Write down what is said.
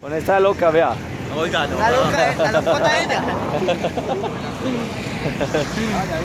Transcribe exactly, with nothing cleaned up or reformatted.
Con esta loca, vea. Oiga, no. La loca, la locota ella.